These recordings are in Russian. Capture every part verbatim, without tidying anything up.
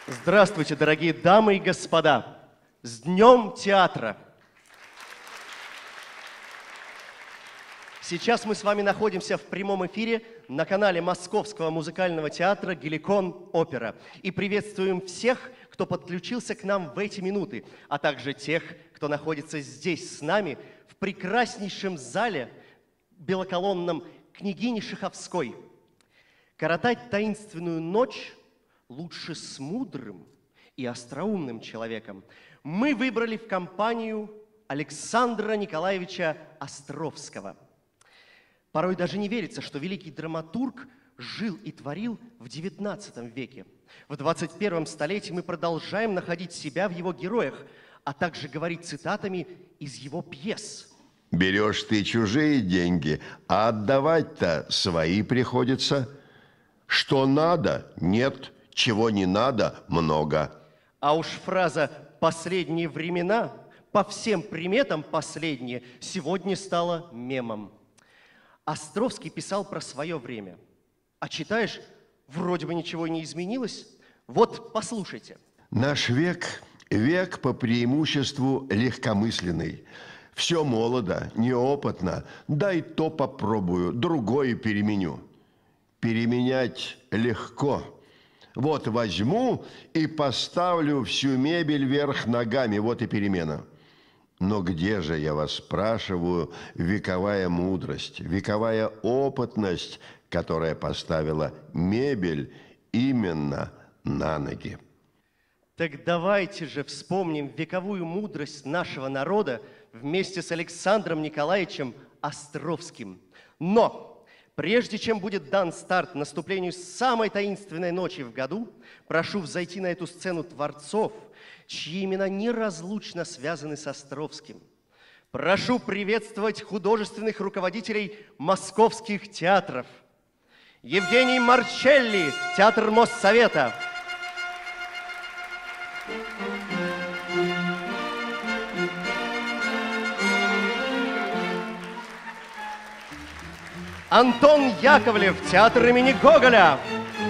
Здравствуйте, дорогие дамы и господа! С Днем театра! Сейчас мы с вами находимся в прямом эфире на канале Московского музыкального театра «Геликон Опера» и приветствуем всех, кто подключился к нам в эти минуты, а также тех, кто находится здесь с нами в прекраснейшем зале белоколонном княгини Шаховской. Коротать таинственную ночь лучше с мудрым и остроумным человеком. Мы выбрали в компанию Александра Николаевича Островского. Порой даже не верится, что великий драматург жил и творил в девятнадцатом веке. В двадцать первом столетии мы продолжаем находить себя в его героях, а также говорить цитатами из его пьес. Берешь ты чужие деньги, а отдавать-то свои приходится. Что надо – нет, чего не надо – много. А уж фраза «последние времена» по всем приметам последние сегодня стала мемом. Островский писал про свое время. А читаешь, вроде бы ничего не изменилось. Вот послушайте. Наш век – век по преимуществу легкомысленный. Все молодо, неопытно, дай то попробую, другое переменю. Переменять легко. Вот возьму и поставлю всю мебель вверх ногами, вот и перемена. Но где же, я вас спрашиваю, вековая мудрость, вековая опытность, которая поставила мебель именно на ноги? Так давайте же вспомним вековую мудрость нашего народа вместе с Александром Николаевичем Островским. Но прежде чем будет дан старт наступлению самой таинственной ночи в году, прошу взойти на эту сцену творцов, чьи имена неразлучно связаны с Островским. Прошу приветствовать художественных руководителей московских театров. Евгений Марчелли, театр Моссовета. Антон Яковлев, театр имени Гоголя.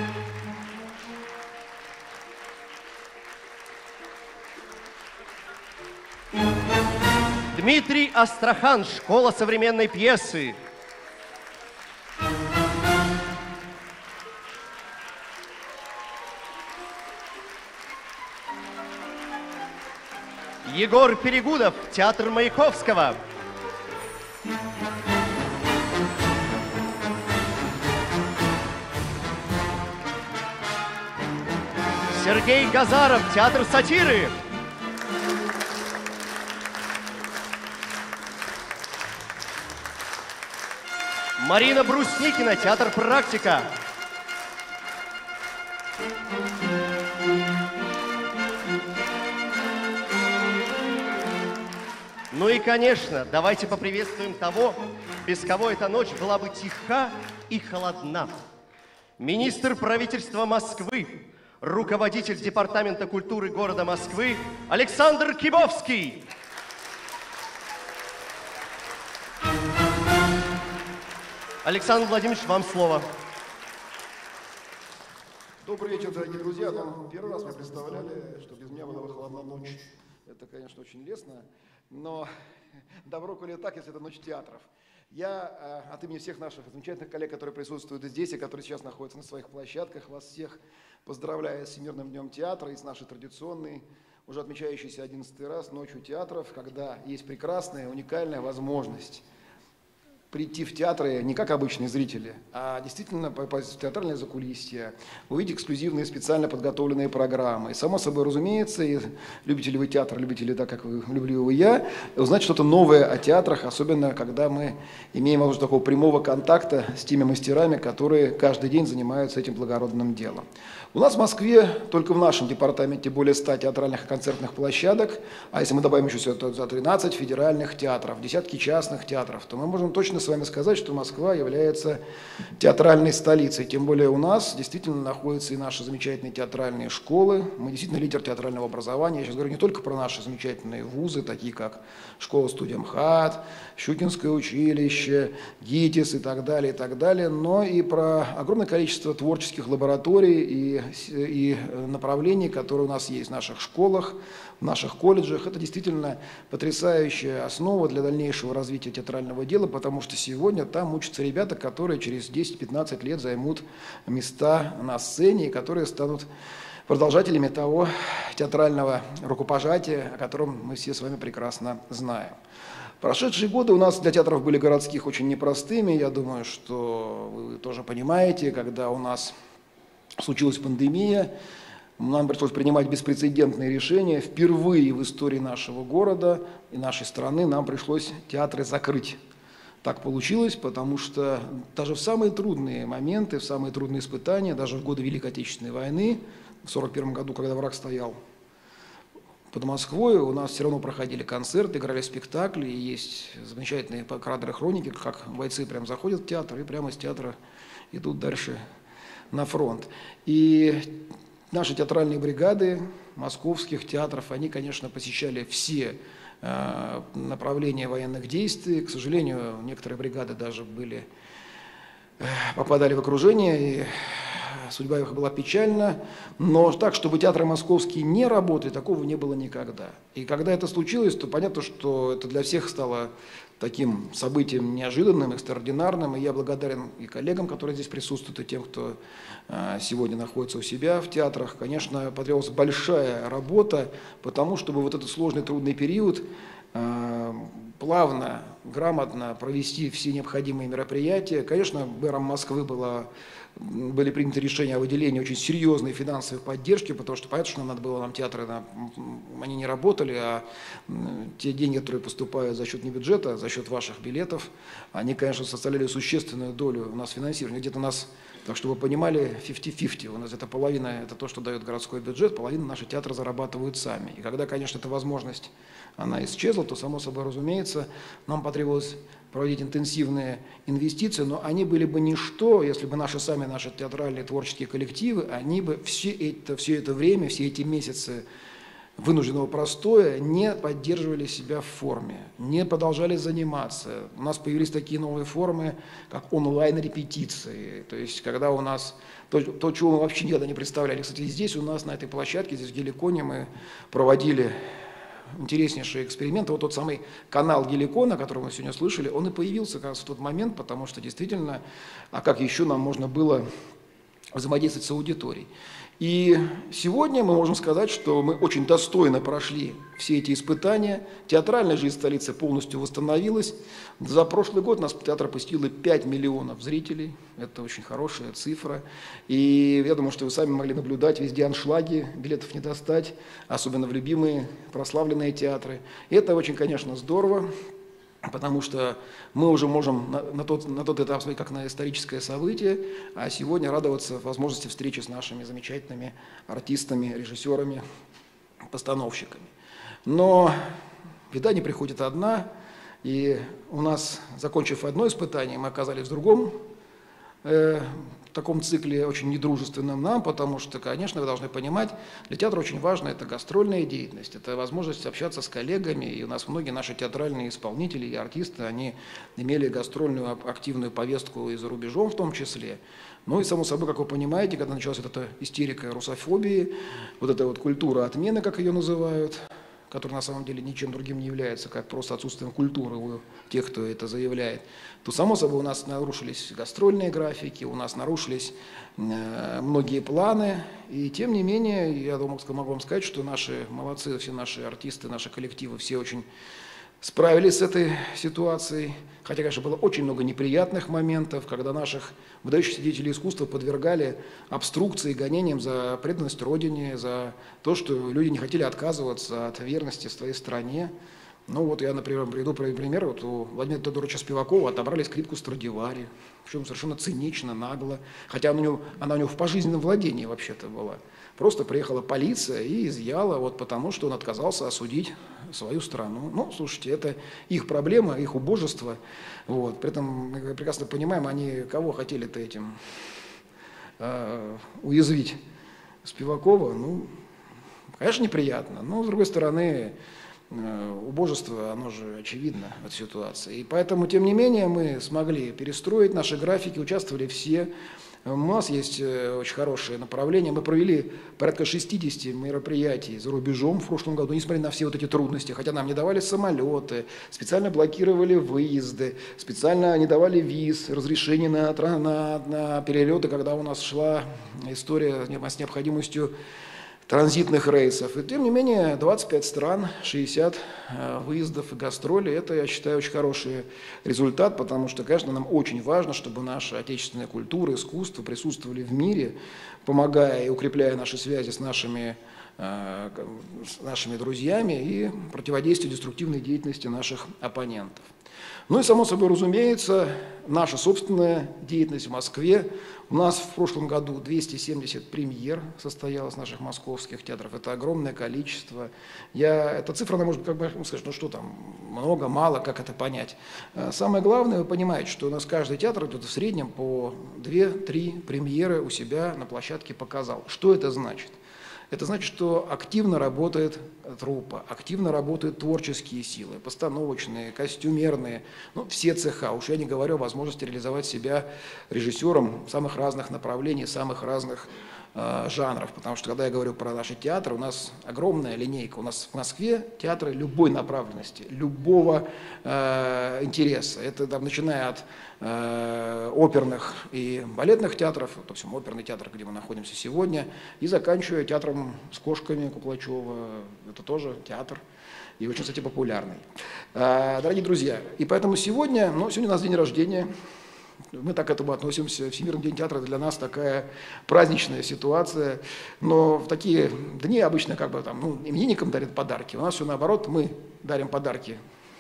Дмитрий Астрахан, школа современной пьесы. Егор Перегудов, театр Маяковского. Сергей Газаров, театр сатиры. Марина Брусникина, театр «Практика». Ну и, конечно, давайте поприветствуем того, без кого эта ночь была бы тиха и холодна. Министр правительства Москвы, руководитель Департамента культуры города Москвы Александр Кибовский. Александр Владимирович, вам слово. Добрый вечер, дорогие друзья. Нам первый раз мне представляли, что без меня была бы холодна ночь. Это, конечно, очень лестно, но добро, коли так, если это ночь театров. Я от имени всех наших замечательных коллег, которые присутствуют здесь и которые сейчас находятся на своих площадках, вас всех поздравляю с Всемирным днем театра и с нашей традиционной, уже отмечающейся одиннадцатый раз, ночью театров, когда есть прекрасная, уникальная возможность прийти в театры не как обычные зрители, а действительно попасть в театральное закулисье, увидеть эксклюзивные специально подготовленные программы. И, само собой разумеется, и любите ли вы театр, любите ли так, как вы, люблю его я, узнать что-то новое о театрах, особенно когда мы имеем возможность такого прямого контакта с теми мастерами, которые каждый день занимаются этим благородным делом. У нас в Москве только в нашем департаменте более ста театральных и концертных площадок, а если мы добавим еще сюда тринадцать федеральных театров, десятки частных театров, то мы можем точно гордо с вами сказать, что Москва является театральной столицей. Тем более у нас действительно находятся и наши замечательные театральные школы. Мы действительно лидер театрального образования. Я сейчас говорю не только про наши замечательные вузы, такие как школа-студия МХАТ, Щукинское училище, ГИТИС и так далее, и так далее, но и про огромное количество творческих лабораторий и, и направлений, которые у нас есть в наших школах, в наших колледжах. Это действительно потрясающая основа для дальнейшего развития театрального дела, потому что сегодня там учатся ребята, которые через десять-пятнадцать лет займут места на сцене и которые станут продолжателями того театрального рукопожатия, о котором мы все с вами прекрасно знаем. Прошедшие годы у нас для театров были городских очень непростыми. Я думаю, что вы тоже понимаете, когда у нас случилась пандемия, нам пришлось принимать беспрецедентные решения. Впервые в истории нашего города и нашей страны нам пришлось театры закрыть. Так получилось, потому что даже в самые трудные моменты, в самые трудные испытания, даже в годы Великой Отечественной войны, в сорок первом году, когда враг стоял под Москвой, у нас все равно проходили концерты, играли спектакли, и есть замечательные кадры хроники, как бойцы прям заходят в театр и прямо из театра идут дальше на фронт. И наши театральные бригады московских театров, они, конечно, посещали все э, направления военных действий. К сожалению, некоторые бригады даже были, э, попадали в окружение, и судьба их была печальна. Но так, чтобы театры московские не работали, такого не было никогда. И когда это случилось, то понятно, что это для всех стало таким событием неожиданным, экстраординарным. И я благодарен и коллегам, которые здесь присутствуют, и тем, кто сегодня находится у себя в театрах. Конечно, потребовалась большая работа, потому чтобы вот этот сложный, трудный период плавно, грамотно провести все необходимые мероприятия. Конечно, мэром Москвы было, были приняты решения о выделении очень серьезной финансовой поддержки, потому что понятно, что нам надо было, нам театры, они не работали, а те деньги, которые поступают за счет не бюджета, а за счет ваших билетов, они, конечно, составляли существенную долю у нас финансирования. Где-то у нас, так что вы понимали, пятьдесят на пятьдесят. У нас это половина, это то, что дает городской бюджет, половина наши театры зарабатывают сами. И когда, конечно, эта возможность, она исчезла, то, само собой разумеется, нам потребовалось проводить интенсивные инвестиции, но они были бы ничто, если бы наши сами, наши театральные творческие коллективы, они бы все это, все это время, все эти месяцы вынужденного простоя не поддерживали себя в форме, не продолжали заниматься. У нас появились такие новые формы, как онлайн-репетиции, то есть когда у нас то, то, чего мы вообще никогда не представляли. Кстати, здесь у нас, на этой площадке, здесь в Геликоне, мы проводили интереснейший эксперимент. Вот тот самый канал Геликона, о котором мы сегодня слышали, он и появился как раз в тот момент, потому что действительно, а как еще нам можно было взаимодействовать с аудиторией. И сегодня мы можем сказать, что мы очень достойно прошли все эти испытания. Театральная жизнь столицы полностью восстановилась. За прошлый год нас театр посетило пять миллионов зрителей. Это очень хорошая цифра. И я думаю, что вы сами могли наблюдать везде аншлаги, билетов не достать, особенно в любимые прославленные театры. И это очень, конечно, здорово. Потому что мы уже можем на, на, тот, на тот этап смотреть как на историческое событие, а сегодня радоваться возможности встречи с нашими замечательными артистами, режиссерами, постановщиками. Но беда не приходит одна, и у нас, закончив одно испытание, мы оказались в другом э, в таком цикле, очень недружественном нам, потому что, конечно, вы должны понимать, для театра очень важно это гастрольная деятельность, это возможность общаться с коллегами, и у нас многие наши театральные исполнители и артисты, они имели гастрольную активную повестку и за рубежом в том числе. Ну и, само собой, как вы понимаете, когда началась вот эта истерика русофобии, вот эта вот культура отмены, как ее называют, который на самом деле ничем другим не является, как просто отсутствием культуры у тех, кто это заявляет, то, само собой, у нас нарушились гастрольные графики, у нас нарушились э, многие планы, и тем не менее, я думаю, могу вам сказать, что наши молодцы, все наши артисты, наши коллективы, все очень справились с этой ситуацией, хотя, конечно, было очень много неприятных моментов, когда наших выдающихся деятелей искусства подвергали обструкции, гонениям за преданность Родине, за то, что люди не хотели отказываться от верности своей стране. Ну вот я, например, приведу пример, вот у Владимира Тодоровича Спивакова отобрали скрипку Страдивари, причем совершенно цинично, нагло, хотя она у него, она у него в пожизненном владении вообще-то была. просто приехала полиция и изъяла, вот потому что он отказался осудить свою страну. Ну, слушайте, это их проблема, их убожество. Вот. При этом мы прекрасно понимаем, они кого хотели-то этим э, уязвить? Спивакова, ну, конечно, неприятно, но, с другой стороны, э, убожество, оно же очевидно от ситуации. И поэтому, тем не менее, мы смогли перестроить наши графики, участвовали все. У нас есть очень хорошее направление. Мы провели порядка шестидесяти мероприятий за рубежом в прошлом году, несмотря на все вот эти трудности. Хотя нам не давали самолеты, специально блокировали выезды, специально не давали виз, разрешения на, на, на перелеты, когда у нас шла история с необходимостью транзитных рейсов. И тем не менее, двадцать пять стран, шестьдесят выездов и гастролей – это, я считаю, очень хороший результат, потому что, конечно, нам очень важно, чтобы наша отечественная культура, искусство присутствовали в мире, помогая и укрепляя наши связи с нашими, с нашими друзьями и противодействуя деструктивной деятельности наших оппонентов. Ну и, само собой разумеется, наша собственная деятельность в Москве. У нас в прошлом году двести семьдесят премьер состоялось наших московских театров. Это огромное количество. Я, эта цифра, она может как бы сказать, ну что там, много, мало, как это понять. Самое главное, вы понимаете, что у нас каждый театр идет в среднем по две-три премьеры у себя на площадке показал. Что это значит? Это значит, что активно работает труппа, активно работают творческие силы, постановочные, костюмерные, ну, все цеха. Уж я не говорю о возможности реализовать себя режиссером самых разных направлений, самых разных э, жанров. Потому что, когда я говорю про наши театры, у нас огромная линейка. У нас в Москве театры любой направленности, любого э, интереса. Это там, начиная от э, оперных и балетных театров, то есть оперный театр, где мы находимся сегодня, и заканчивая театром с кошками Куклачева. Это тоже театр, и очень, кстати, популярный. Э, дорогие друзья, и поэтому сегодня, ну, сегодня у нас день рождения. Мы так к этому относимся. Всемирный день театра для нас такая праздничная ситуация. Но в такие дни обычно как бы там, ну, именинникам дарят подарки. У нас все наоборот, мы дарим подарки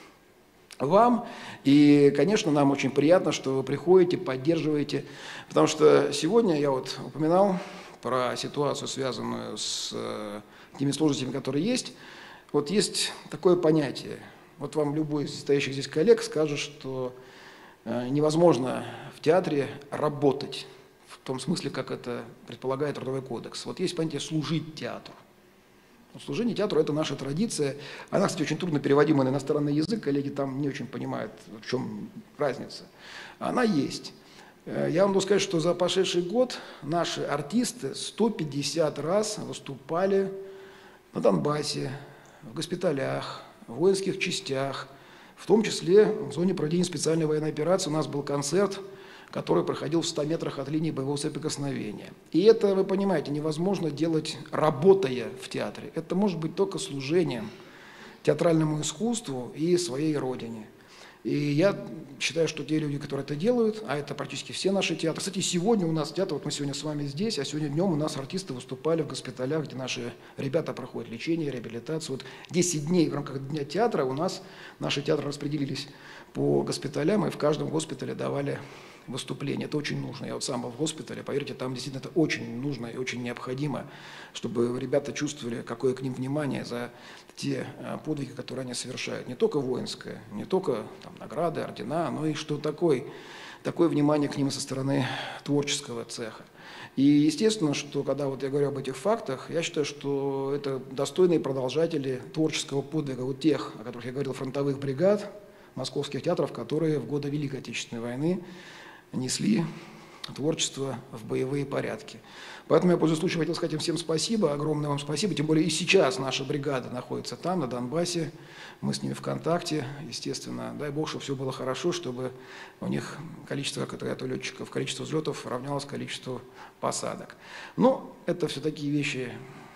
вам. И, конечно, нам очень приятно, что вы приходите, поддерживаете. Потому что сегодня я вот упоминал про ситуацию, связанную с теми сложностями, которые есть. Вот есть такое понятие. Вот вам любой из стоящих здесь коллег скажет, что невозможно в театре работать в том смысле, как это предполагает Трудовой кодекс. Вот есть понятие «служить театру». Служение театру – это наша традиция. Она, кстати, очень трудно переводима на иностранный язык. Коллеги там не очень понимают, в чем разница. Она есть. Я вам могу сказать, что за прошедший год наши артисты сто пятьдесят раз выступали на Донбассе, в госпиталях, в воинских частях, в том числе в зоне проведения специальной военной операции. У нас был концерт, который проходил в ста метрах от линии боевого соприкосновения. И это, вы понимаете, невозможно делать, работая в театре. Это может быть только служением театральному искусству и своей родине. И я считаю, что те люди, которые это делают, а это практически все наши театры. Кстати, сегодня у нас театр, вот мы сегодня с вами здесь, а сегодня днем у нас артисты выступали в госпиталях, где наши ребята проходят лечение, реабилитацию. Вот десять дней в рамках Дня театра у нас наши театры распределились по госпиталям, и в каждом госпитале давали выступление. Это очень нужно. Я вот сам был в госпитале, поверьте, там действительно это очень нужно и очень необходимо, чтобы ребята чувствовали, какое к ним внимание за те подвиги, которые они совершают. Не только воинское, не только там, награды, ордена, но и что такое, такое внимание к ним со стороны творческого цеха. И естественно, что когда вот я говорю об этих фактах, я считаю, что это достойные продолжатели творческого подвига вот тех, о которых я говорил, фронтовых бригад, московских театров, которые в годы Великой Отечественной войны несли творчество в боевые порядки. Поэтому я, пользуясь случаем, хотел сказать им всем спасибо, огромное вам спасибо. Тем более и сейчас наша бригада находится там, на Донбассе. Мы с ними в контакте, естественно. Дай Бог, чтобы все было хорошо, чтобы у них количество летчиков, количество взлетов равнялось количеству посадок. Но это все такие вещи,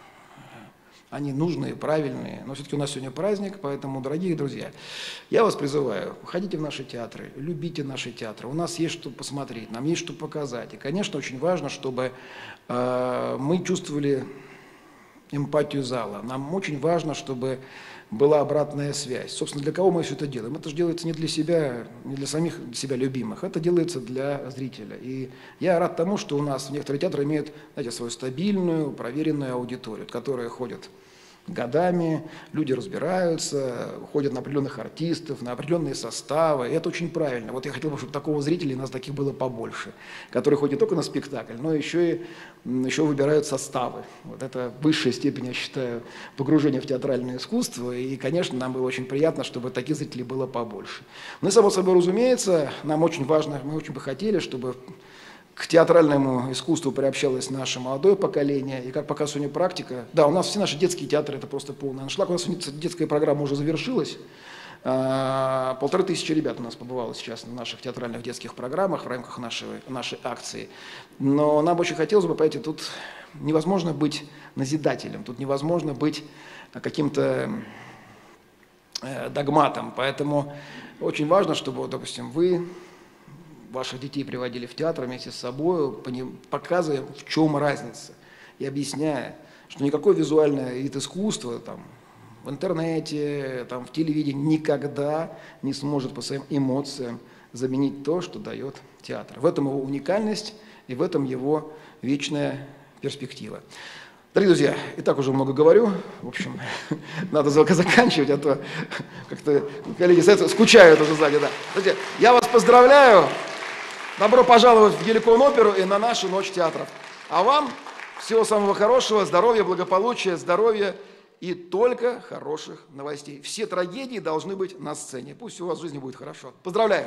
они нужные, правильные, но все-таки у нас сегодня праздник, поэтому, дорогие друзья, я вас призываю, ходите в наши театры, любите наши театры, у нас есть что посмотреть, нам есть что показать. И, конечно, очень важно, чтобы э, мы чувствовали эмпатию зала, нам очень важно, чтобы была обратная связь. Собственно, для кого мы все это делаем? Это же делается не для себя, не для самих себя любимых, это делается для зрителя. И я рад тому, что у нас некоторые театры имеют, знаете, свою стабильную, проверенную аудиторию, которая ходит годами, люди разбираются, ходят на определенных артистов, на определенные составы, и это очень правильно. Вот я хотел бы, чтобы такого зрителей, нас таких было побольше, которые ходят не только на спектакль, но еще и еще выбирают составы. Вот это высшая степень, я считаю, погружения в театральное искусство, и, конечно, нам было очень приятно, чтобы таких зрителей было побольше. Ну и, само собой разумеется, нам очень важно, мы очень бы хотели, чтобы к театральному искусству приобщалось наше молодое поколение, и как показывает сегодня практика, да, у нас все наши детские театры – это просто полный аншлаг, у нас детская программа уже завершилась, а, полторы тысячи ребят у нас побывало сейчас на наших театральных детских программах в рамках нашей, нашей акции, но нам очень хотелось бы, понимаете, тут невозможно быть назидателем, тут невозможно быть каким-то э, догматом, поэтому очень важно, чтобы, допустим, вы ваших детей приводили в театр вместе с собой, показывая, в чем разница, и объясняя, что никакой визуальный вид искусства там, в интернете, там, в телевидении никогда не сможет по своим эмоциям заменить то, что дает театр. В этом его уникальность и в этом его вечная перспектива. Дорогие друзья, и так уже много говорю, в общем, надо заканчивать, а то как-то коллеги скучают уже сзади. Да. Друзья, я вас поздравляю. Добро пожаловать в Геликон оперу и на нашу ночь театров. А вам всего самого хорошего, здоровья, благополучия, здоровья и только хороших новостей. Все трагедии должны быть на сцене. Пусть у вас в жизни будет хорошо. Поздравляю!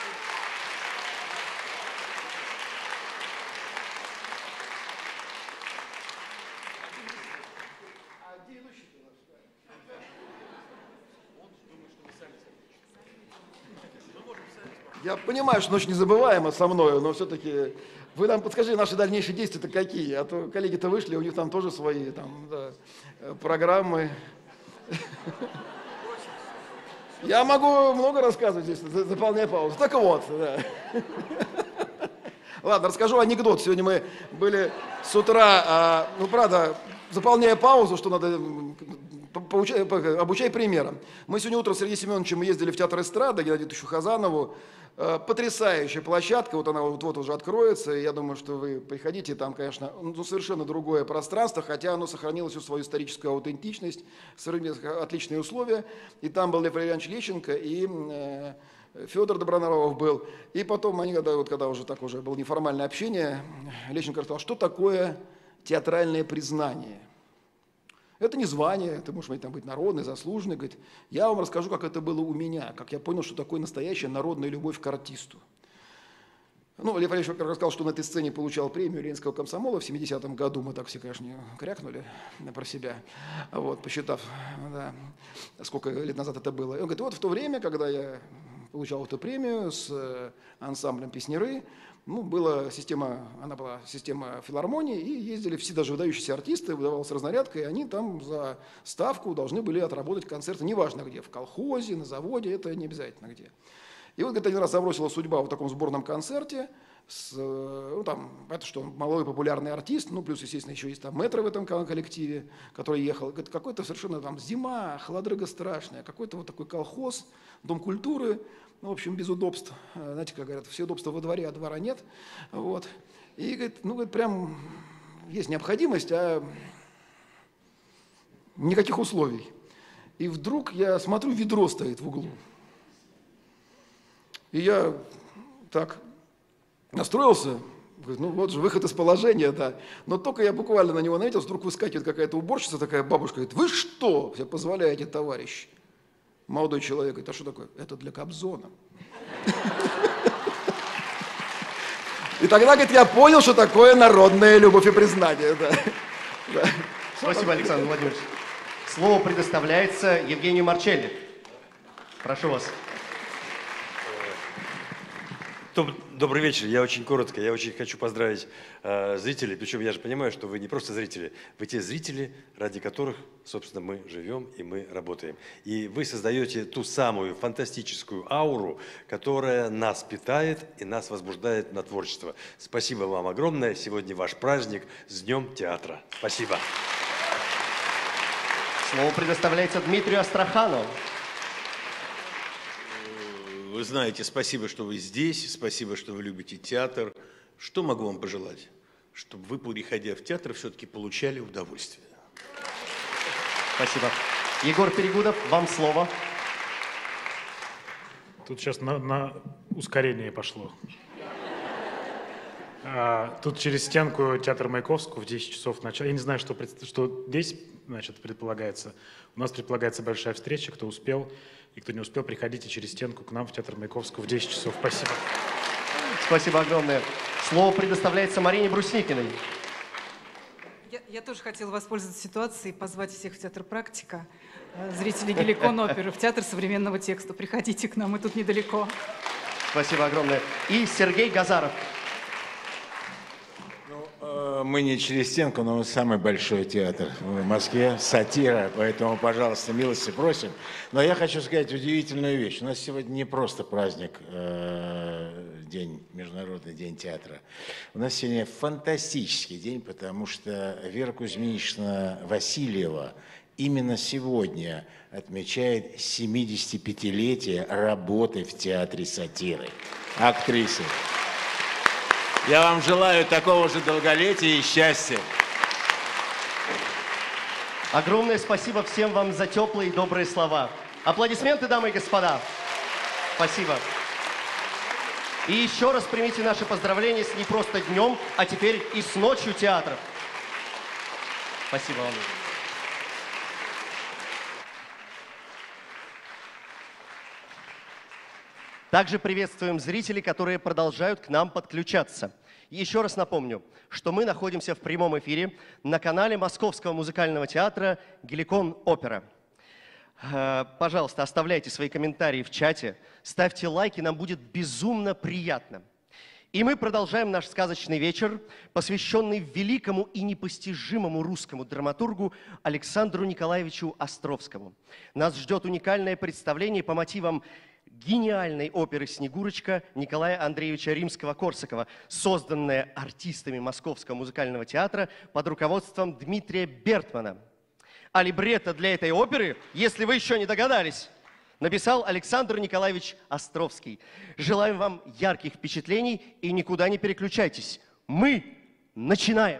Я понимаю, что ночь незабываема со мною, но все-таки вы нам подскажите, наши дальнейшие действия-то какие? А то коллеги-то вышли, у них там тоже свои там, да, программы. Я могу много рассказывать здесь, заполняя паузу. Так вот, да. Ладно, расскажу анекдот. Сегодня мы были с утра, ну, правда, заполняя паузу, что надо... Поучай, обучай примером. Мы сегодня утром с Сергеем Семеновичем ездили в театр эстрады, Геннадию Ильичу Хазанову. Потрясающая площадка, вот она вот-вот уже откроется. И я думаю, что вы приходите, там, конечно, ну, совершенно другое пространство, хотя оно сохранило всю свою историческую аутентичность, отличные условия. И там был Лев Ильич Лещенко, и э, Федор Добронравов был. И потом, они, когда, вот, когда уже так уже было неформальное общение, Лещенко сказал, что такое театральное признание. Это не звание, это может там быть народный, заслуженный. Говорит, я вам расскажу, как это было у меня, как я понял, что такое настоящая народная любовь к артисту. Ну, Лев Ильич рассказал, что на этой сцене получал премию Ленинского комсомола в семидесятом году. Мы так все, конечно, крякнули про себя, вот, посчитав, да, сколько лет назад это было. И он говорит, вот в то время, когда я получал эту премию с ансамблем «Песняры», ну, была система, она была система филармонии, и ездили все даже выдающиеся артисты, выдавалась разнарядка, и они там за ставку должны были отработать концерты, неважно где, в колхозе, на заводе, это не обязательно где. И вот, говорит, один раз забросила судьба в таком сборном концерте, с, ну, там, это что, молодой популярный артист, ну, плюс, естественно, еще есть там мэтр в этом коллективе, который ехал, говорит, какой-то совершенно там зима, холодрыга страшная, какой-то вот такой колхоз, дом культуры, ну, в общем, без удобств. Знаете, как говорят, все удобства во дворе, а двора нет. Вот. И, говорит, ну, говорит, прям есть необходимость, а никаких условий. И вдруг я смотрю, ведро стоит в углу. И я так настроился, говорит, ну, вот же выход из положения, да. Но только я буквально на него наметился, вдруг выскакивает какая-то уборщица, такая бабушка, говорит, вы что себе позволяете, товарищ? Молодой человек говорит, а что такое? Это для Кобзона. И тогда, говорит, я понял, что такое народная любовь и признание. Да. Да. Спасибо, Александр Владимирович. Слово предоставляется Евгению Марчелли. Прошу вас. Добрый вечер. Я очень коротко, я очень хочу поздравить э, зрителей, причем я же понимаю, что вы не просто зрители, вы те зрители, ради которых, собственно, мы живем и мы работаем. И вы создаете ту самую фантастическую ауру, которая нас питает и нас возбуждает на творчество. Спасибо вам огромное. Сегодня ваш праздник. С Днем театра. Спасибо. Слово предоставляется Дмитрию Астрахану. Вы знаете, спасибо, что вы здесь, спасибо, что вы любите театр. Что могу вам пожелать? Чтобы вы, приходя в театр, все-таки получали удовольствие. Спасибо. Егор Перегудов, вам слово. Тут сейчас на, на ускорение пошло. А, тут через стенку театр Маяковского в десять часов начала. Я не знаю, что, пред, что здесь, значит, предполагается. У нас предполагается большая встреча. Кто успел и кто не успел, приходите через стенку к нам в театр Маяковского в десять часов. Спасибо. Спасибо огромное. Слово предоставляется Марине Брусникиной. Я, я тоже хотела воспользоваться ситуацией и позвать всех в театр «Практика», зрителей Геликон оперы, в театр современного текста. Приходите к нам, мы тут недалеко. Спасибо огромное. И Сергей Газаров. Мы не через стенку, но мы самый большой театр в Москве, сатира, поэтому, пожалуйста, милости просим. Но я хочу сказать удивительную вещь. У нас сегодня не просто праздник, э, день, Международный день театра. У нас сегодня фантастический день, потому что Вера Кузьминична Васильева именно сегодня отмечает семидесятипятилетие работы в театре сатиры, актрисы. Я вам желаю такого же долголетия и счастья. Огромное спасибо всем вам за теплые и добрые слова. Аплодисменты, дамы и господа. Спасибо. И еще раз примите наши поздравления с не просто днем, а теперь и с ночью театров. Спасибо вам. Также приветствуем зрителей, которые продолжают к нам подключаться. Еще раз напомню, что мы находимся в прямом эфире на канале Московского музыкального театра «Геликон опера». Пожалуйста, оставляйте свои комментарии в чате, ставьте лайки, нам будет безумно приятно. И мы продолжаем наш сказочный вечер, посвященный великому и непостижимому русскому драматургу Александру Николаевичу Островскому. Нас ждет уникальное представление по мотивам гениальной оперы «Снегурочка» Николая Андреевича Римского-Корсакова, созданная артистами Московского музыкального театра под руководством Дмитрия Бертмана. А либретто для этой оперы, если вы еще не догадались, написал Александр Николаевич Островский. Желаем вам ярких впечатлений и никуда не переключайтесь. Мы начинаем!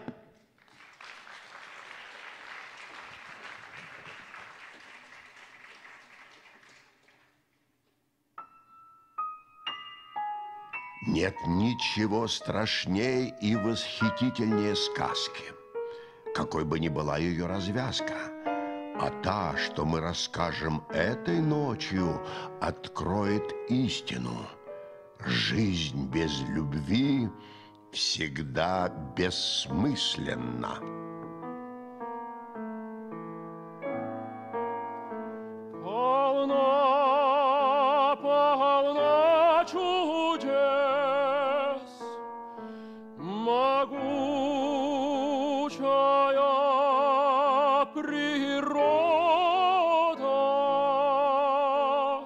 Нет ничего страшнее и восхитительнее сказки, какой бы ни была ее развязка. А та, что мы расскажем этой ночью, откроет истину. Жизнь без любви всегда бессмысленна. Полна, полна чудес, могучая природа,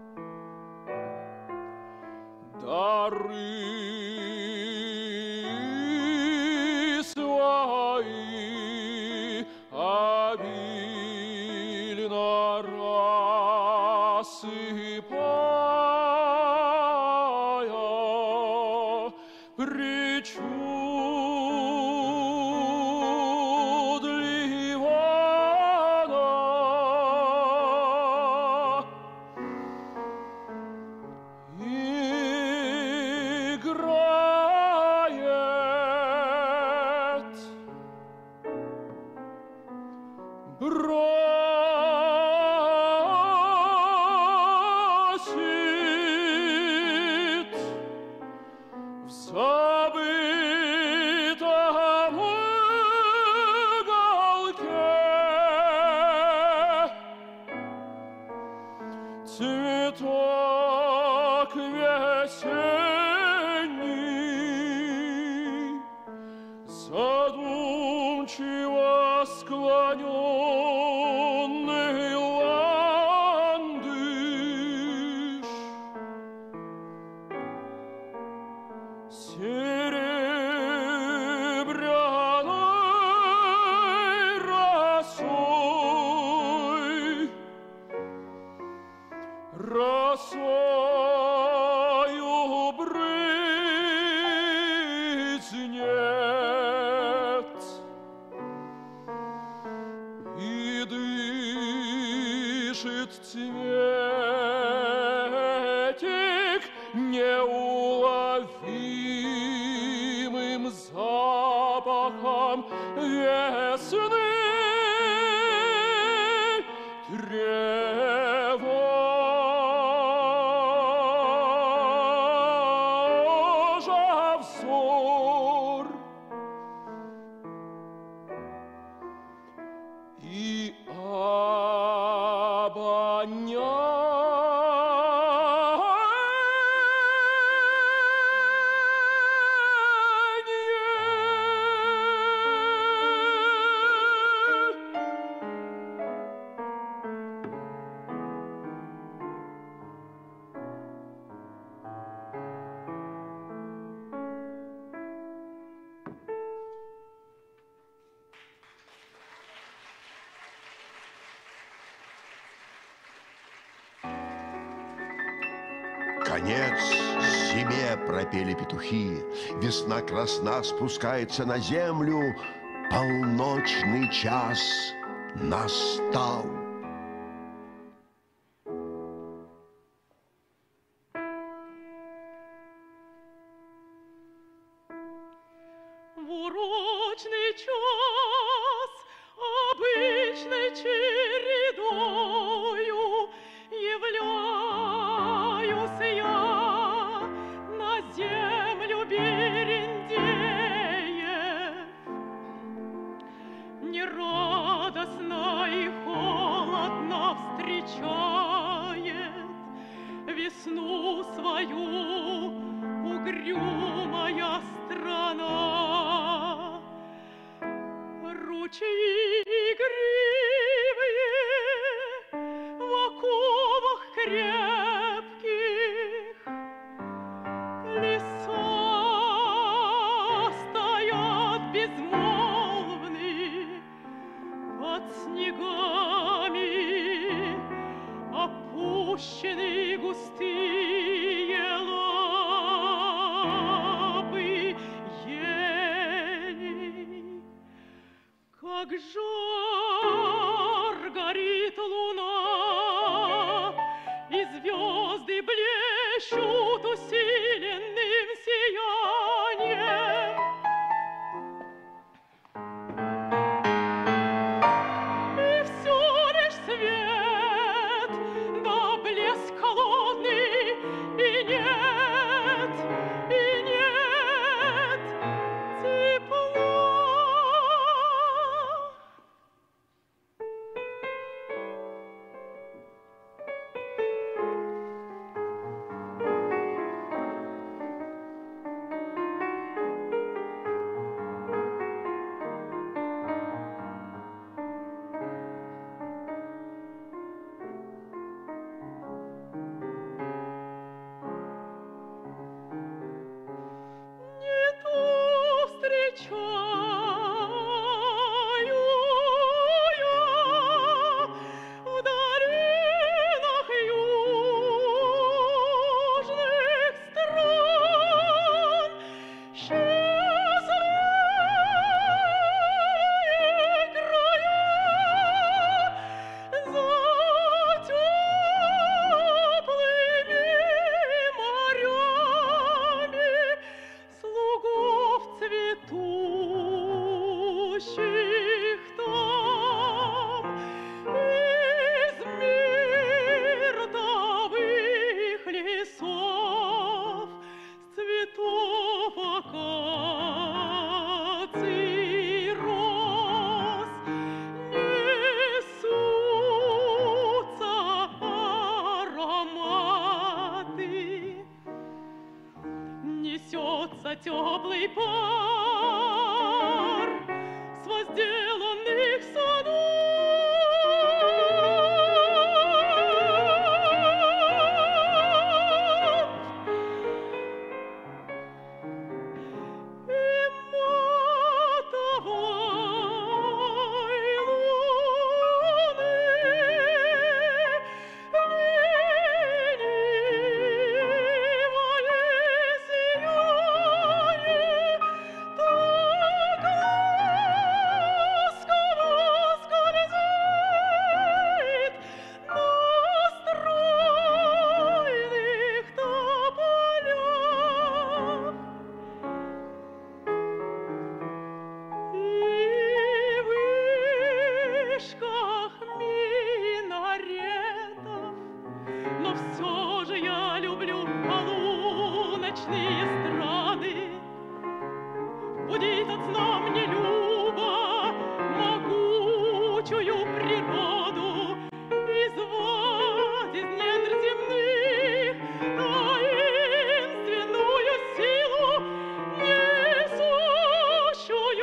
дары свои обильно рассыпая, причудливо она играет, бросит в забытом уголке цветок весенний, задумчиво склоненный ландыш, серебряной росой росою брызнет, и дышит цветик неуловимым запахом весны. Тревожа взор и Конец зиме пропели петухи, весна красна спускается на землю, полночный час настал. в урочный час обычной чередою являюсь я на землю Берендеев. Нерадостно и холодно встречает весну свою угрюмая страна. Ручьи игривые в оковах крепких, леса стоят безмолвны под снегами, опущены густые лапы елей. Как жар горит луна, и звезды блещут усиленным сиянием. И все лишь свет, да блеск холодный, и нет, и нет тепла. Не то встречаю я в долинах южных стран счастливые края за теплыми морями слугов цветущих там из миртовых лесов с цветов акаций роз несутся ароматы. Несется теплый пар с возделанных садов. И матовой луны все же я люблю полуночные эстрады. Будит от сна мне любо могучую природу и звать из недр земных таинственную силу, несущую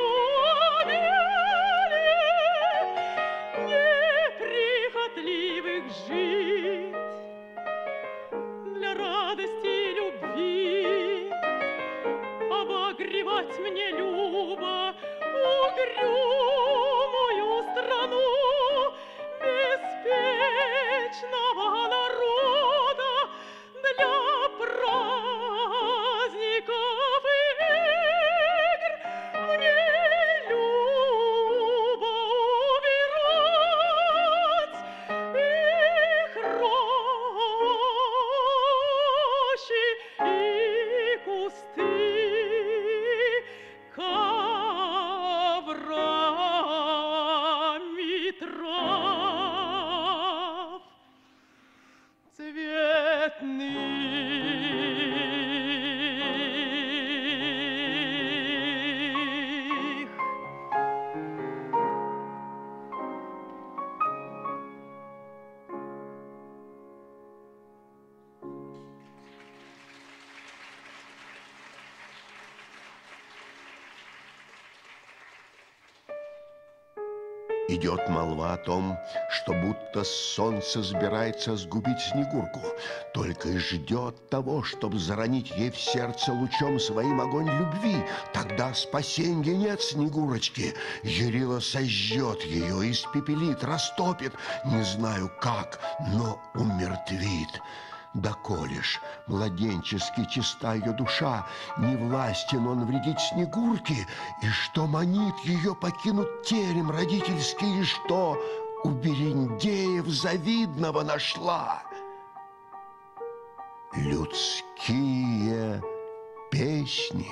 неприхотливых жить для радости и любви. Обогревать мне любо угрюмую страну беспечного народа для праздников и игр. Мне любо убирать их рощи и кусты коврами трав цветных. Идет молва о том, что будто солнце собирается сгубить Снегурку, только и ждет того, чтобы заронить ей в сердце лучом своим огонь любви. Тогда спасенья нет Снегурочки. Ярила сожжет ее, испепелит, растопит, не знаю как, но умертвит. Доколе ж младенчески чиста ее душа, не властен он вредить Снегурке, и что манит ее покинуть терем родительский, и что у Берендеев завидного нашла. Людские песни.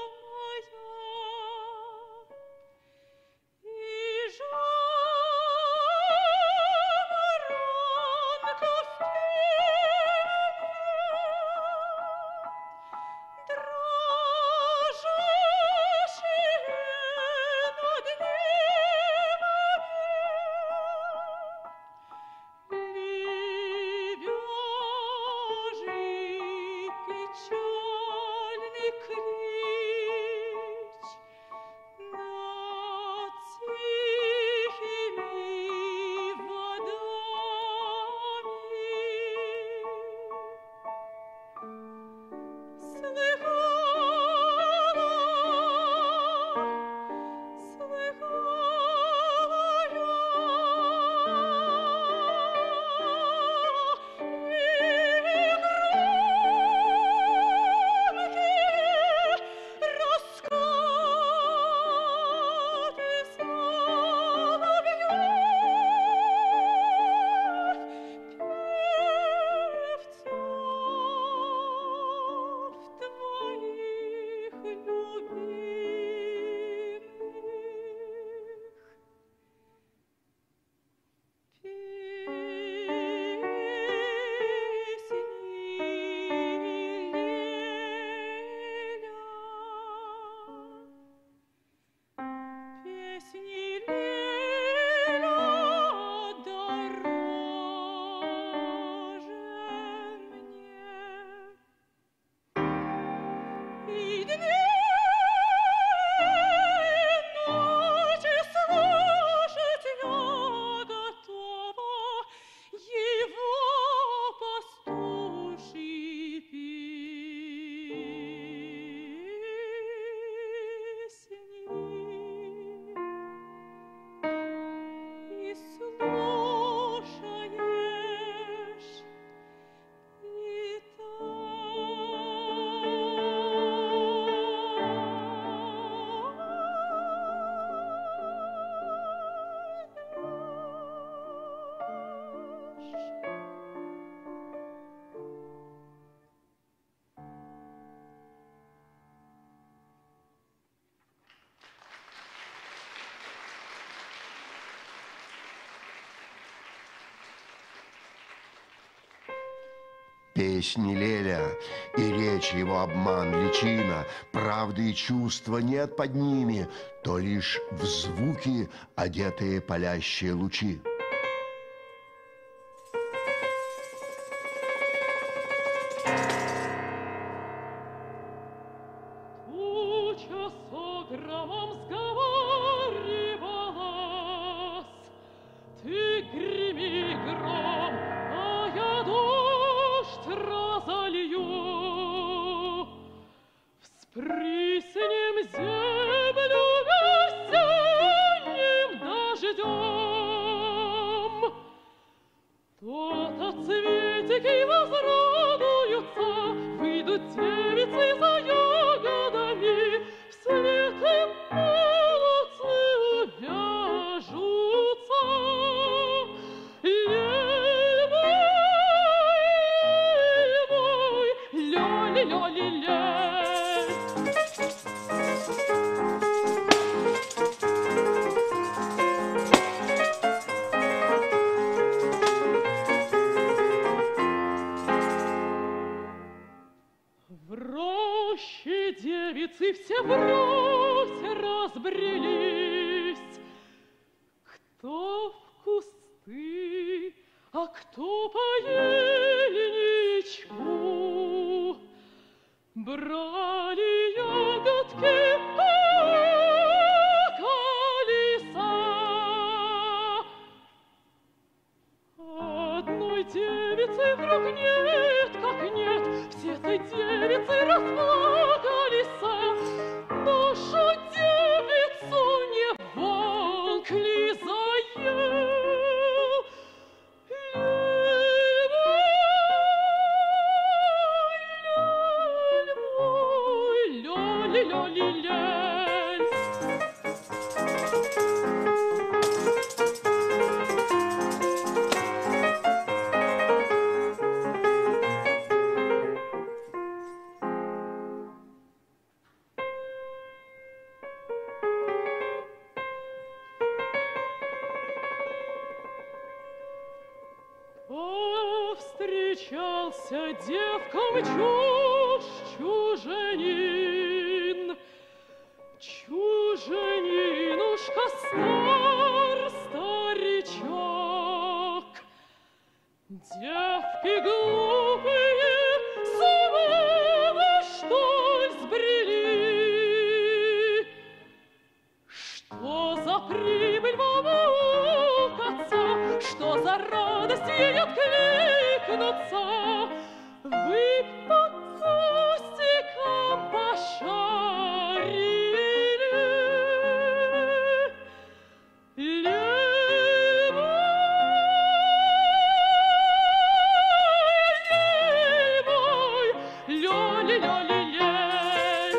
И жаль песни Леля, и речь его обман, личина, правды и чувства нет под ними, то лишь в звуки одетые палящие лучи. Туча с огромом сговаривалась, ты греми гром, а я дождь разолью. Вспрыснем землю весенним дождем. То-то цветики возрадуются, выйдут девицы за ягодами, вслед им молодцы увяжутся. Лель мой, лёли, лёли, лель. В роще девицы все врозь разбрелись, кто в кусты, а кто по ельничку. Брали ягодки колеса. Одной девицы вдруг нет, как нет, все-то девицы расплакались. Нашу девицу не волк ли заел? Лель мой, лёли, лёли, лель. Повстречался девкам чушь чужанин, чужанинушка стар старичок. Девки глупые, самого что ль сбрели? Что за прибыль вам укаться, что за радость ей откликнуться? Вы по кустикам пошарили. Лель мой, лёли, лёли, лель.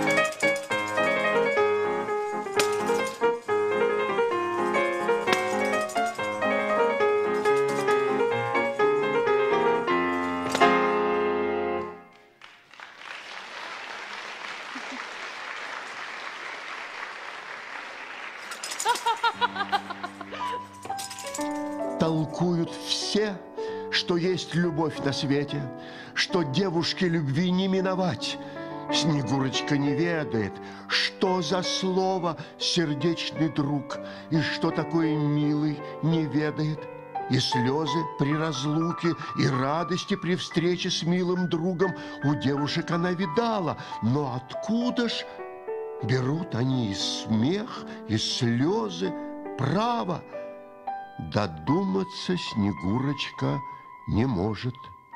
Толкуют все, что есть любовь на свете, что девушке любви не миновать. Снегурочка не ведает, что за слово сердечный друг, и что такое милый не ведает. И слезы при разлуке, и радости при встрече с милым другом у девушек она видала, но откуда ж берут они и смех, и слезы, право? Додуматься Снегурочка не может.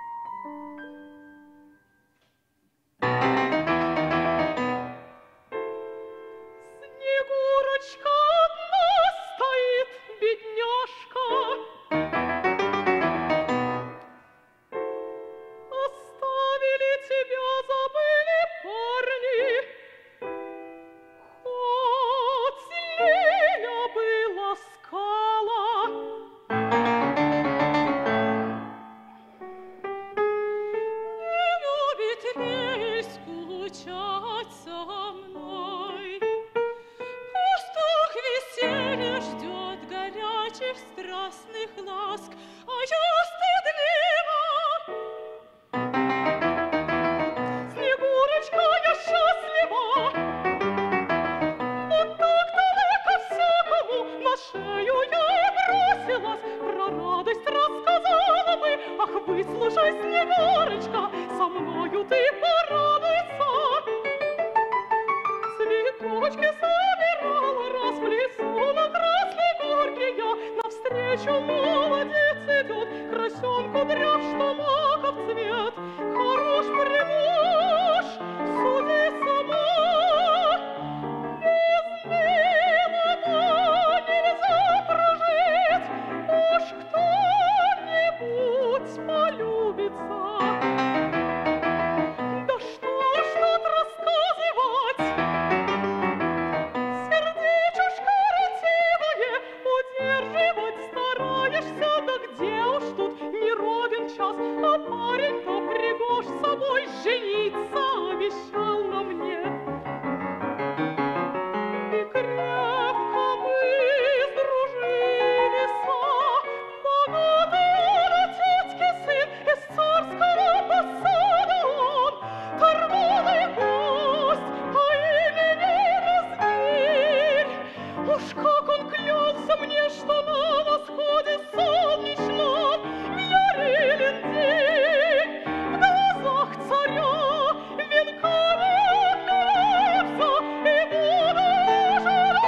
Снегурочка одна стоит, бедняжка. Оставили тебя, забыли парни. Хоть Леля бы ласкала, выслушай, Снегурочка, со мною ты порадуйся. Цветочки собирала, раз в лесу на Красной Горке я, навстречу молодец идет, красен кудряв, что маков цвет. Хорош примуж, суди сама, без милого нельзя прожить, уж кто-нибудь полюбится. Да что ж тут рассказывать, сердечушка ретивое удерживать стараешься, да где уж тут не ровен час, а парень-то пригож с собой жениться обещал на мне. И крепко мы сдружились, богатый он, тетки сын, из царского посада он, торговый гость по имени Разгирь. Уж как он клялся мне, что на восходе солнечном в ярилен день в глазах царя венками укрепся и буду жена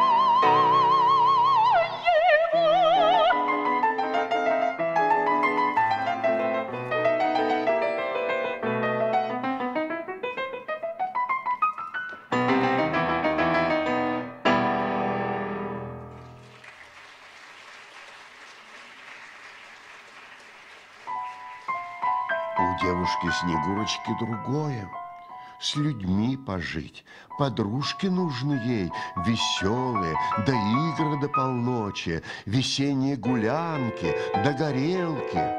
его. У девушки Снегурочки другое. С людьми пожить. Подружки нужны ей, веселые, до игры до полночи, весенние гулянки, до горелки.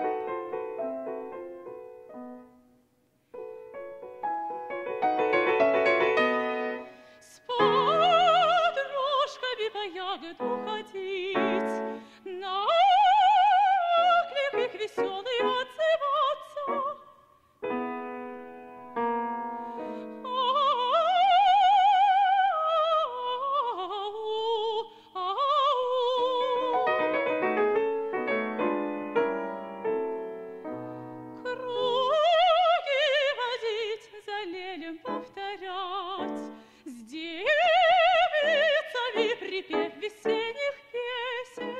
С подружками по ягоду ходить, на оклик их веселый отзываться. Круги водить, за лелем повторять, с девицами припев весенних песен.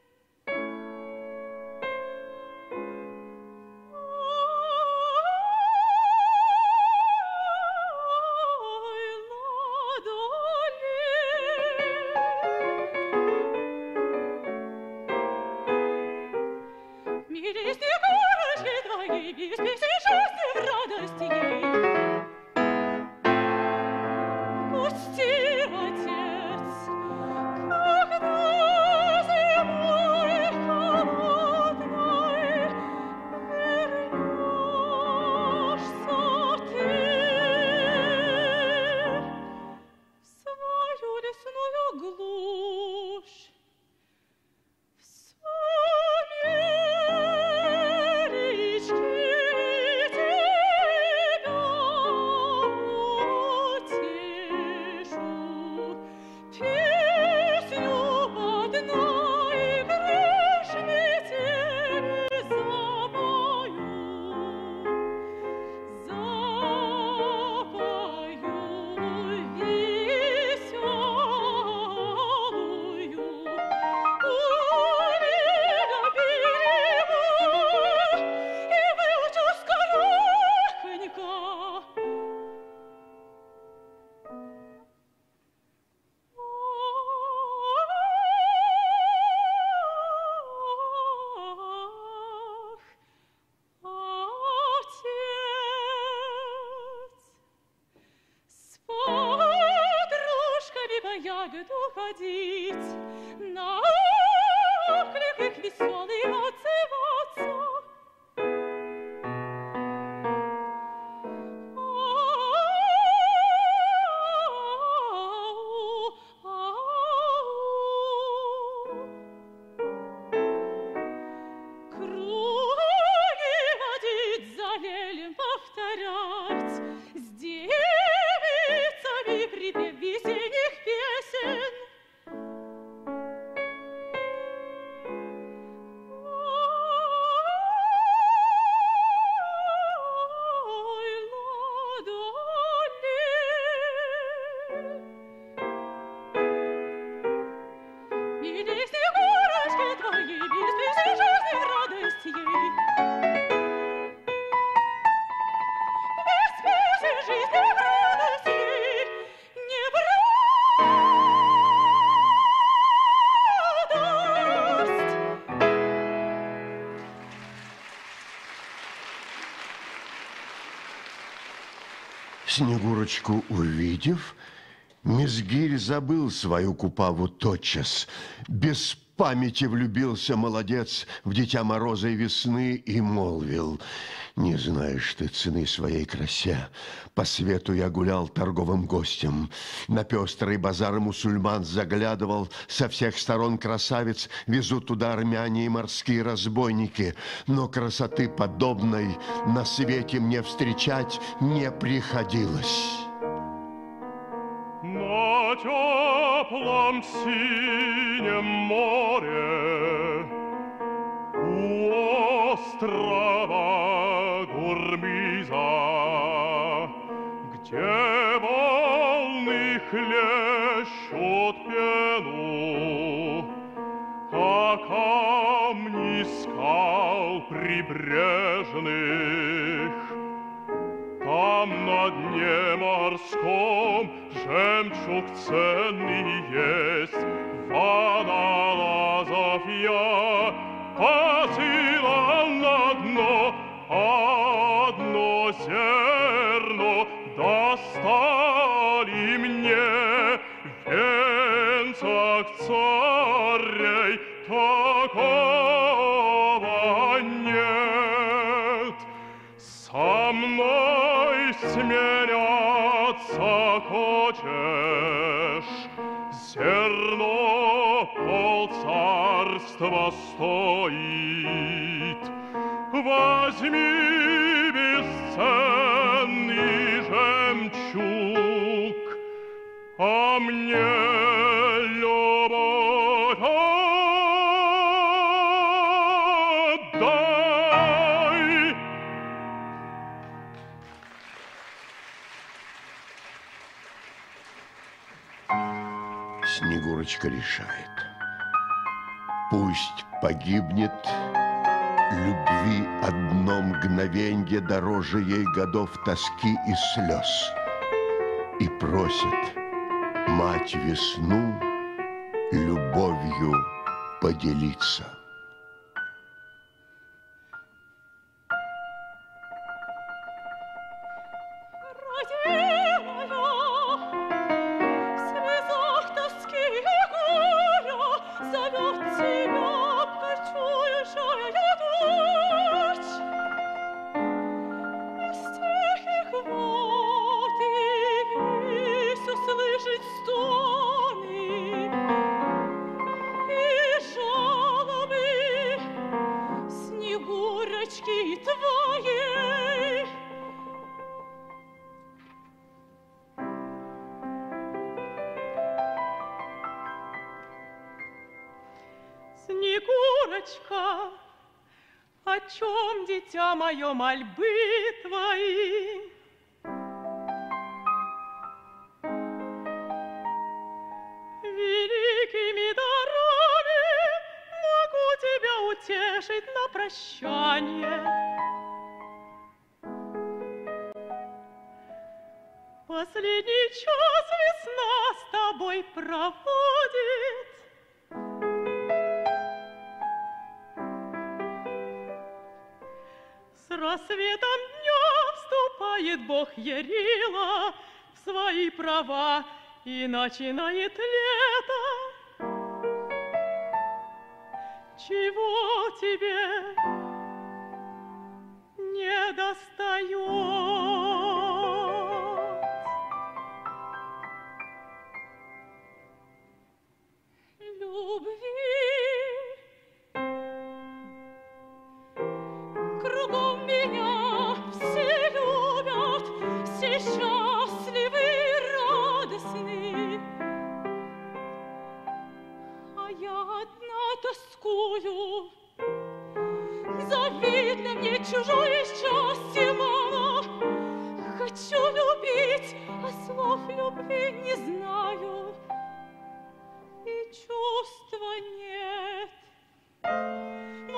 Ой, ладоли, милей Снегурочки твои, без песен счастья в радости ей. Пусти, отец, когда зимой холодной вернешься ты в свою лесную глушь, в сумеречки тебя утешу, песню одной грешницы запою, запою веселую. У берега берегу и выучу скорехонько. Ах, отец, с подружками по ягоду ходить, на оклик их веселый отзываться. Ау, ау. Круги водить, за лелем повторять, с девицами припев весенних песен. Милей Снегурочки твоей, без спеши жизни в радость ей. Без спеши жизни в радость ей не радость. Снегурочку увидев, Мизгирь забыл свою купаву тотчас. Без памяти влюбился молодец в Дитя Мороза и весны и молвил: «Не знаешь ты цены своей красе. По свету я гулял торговым гостем. На пестрый базар мусульман заглядывал. Со всех сторон красавиц везут туда армяне и морские разбойники. Но красоты подобной на свете мне встречать не приходилось». На теплом синем море у острова Гурмиза, где волны хлещут пену, а камни скал прибрежных, там на дне морском жемчуг ценный есть. Водолазов я посылал на дно, одно зерно достали мне. Венцах царей такого нет. Со мной смиряться хочешь, зерно полцарства стоит. Возьми бесценный жемчуг, а мне любовь отдай. Снегурочка решает: пусть погибнет, любви одно мгновенье дороже ей годов тоски и слез. И просит мать весну любовью поделиться. Снегурочка, о чем, дитя мое, мольбы твои? Великими дарами могу тебя утешить на прощание. Последний час весна с тобой проводит. С рассветом дня вступает Бог Ярила в свои права и начинает лето. Чего тебе не достает? Любви. Кругом меня все любят, все счастливы и радостны. А я одна тоскую, завидно мне чужое счастье мало. Хочу любить, а слов любви не знаю, и чувства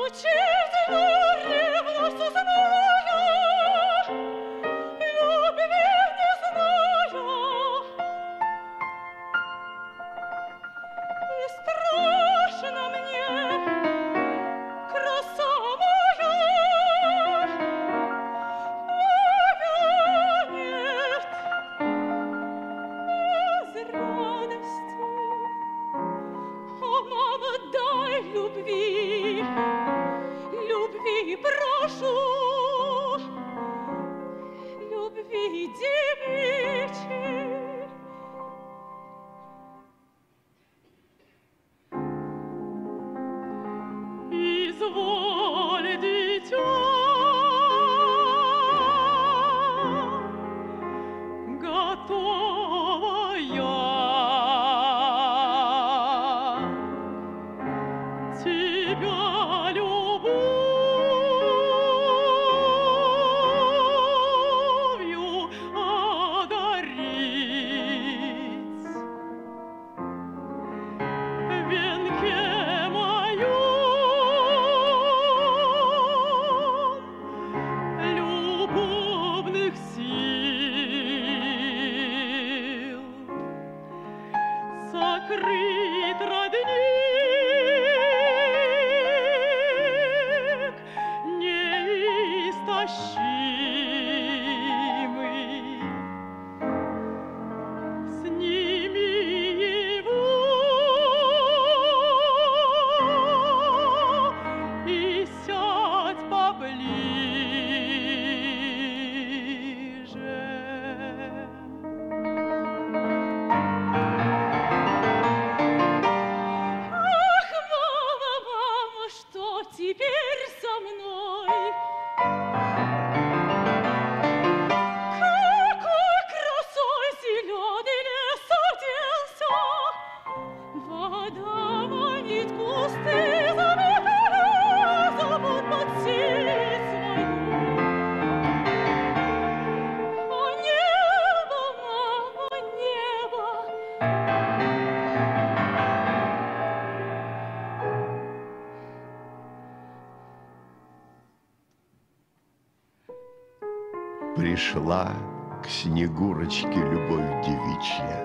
Пришла к Снегурочке любовь девичья.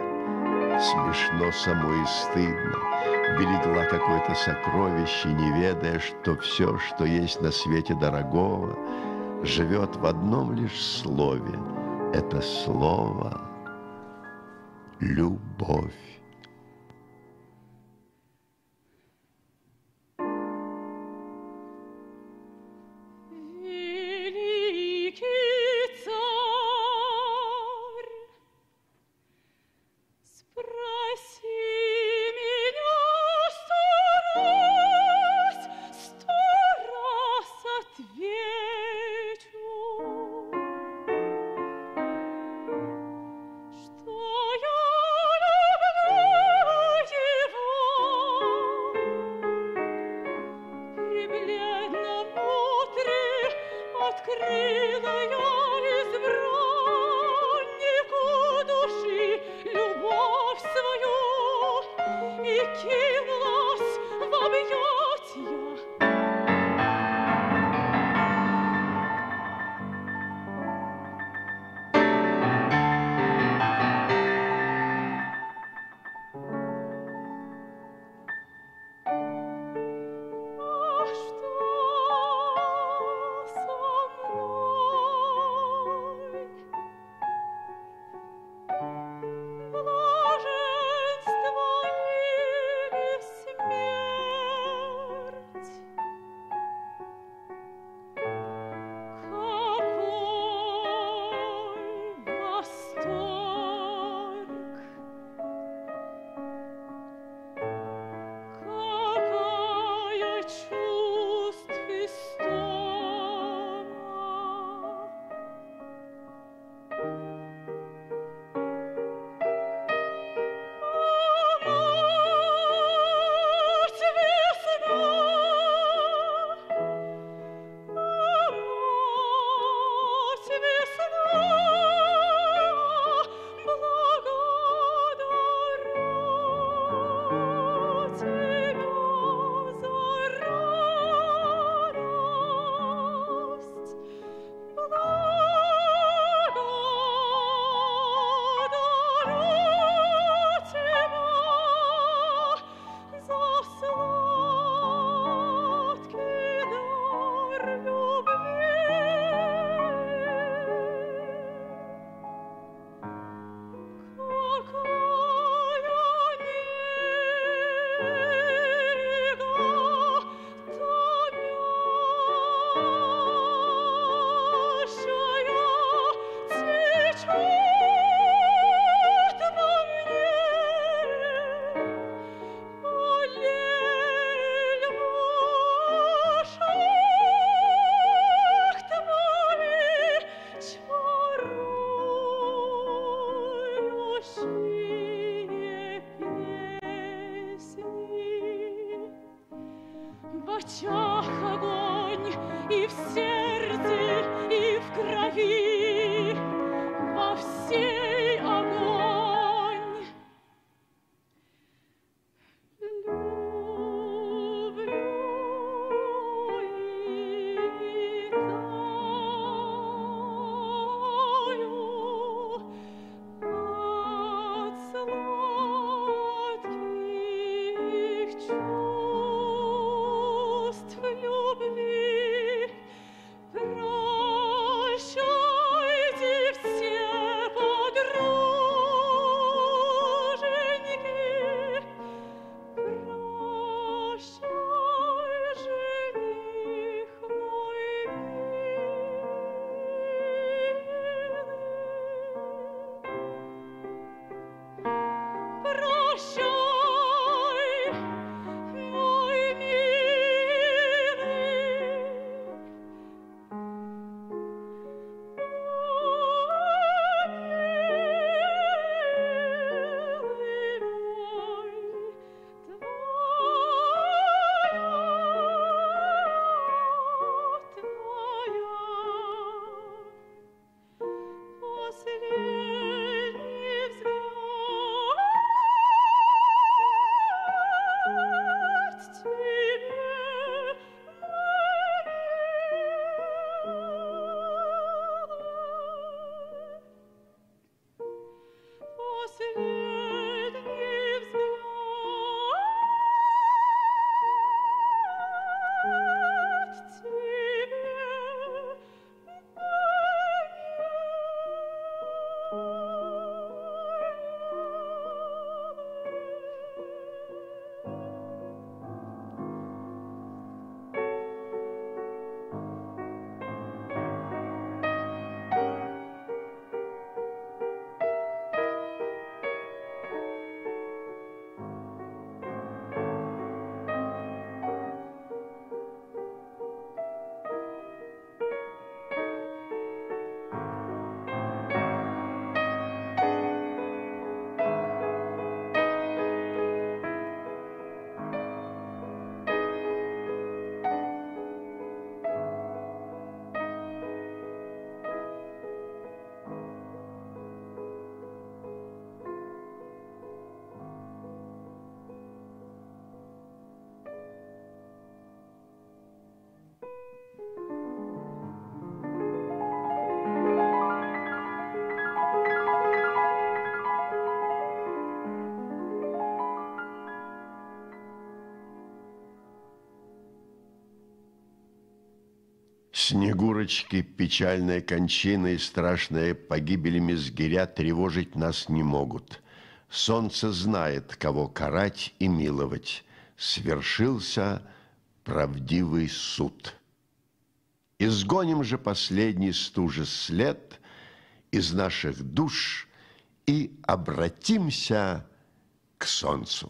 Смешно самой и стыдно. Берегла какое-то сокровище, не ведая, что все, что есть на свете дорогого, живет в одном лишь слове. Это слово — любовь. очах огонь, и в сердце, и в крови, во всей огонь. Снегурочки, печальная кончина и страшная погибель Мезгиря тревожить нас не могут. Солнце знает, кого карать и миловать. Свершился правдивый суд. Изгоним же последний стужи след из наших душ и обратимся к солнцу.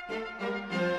Thank you.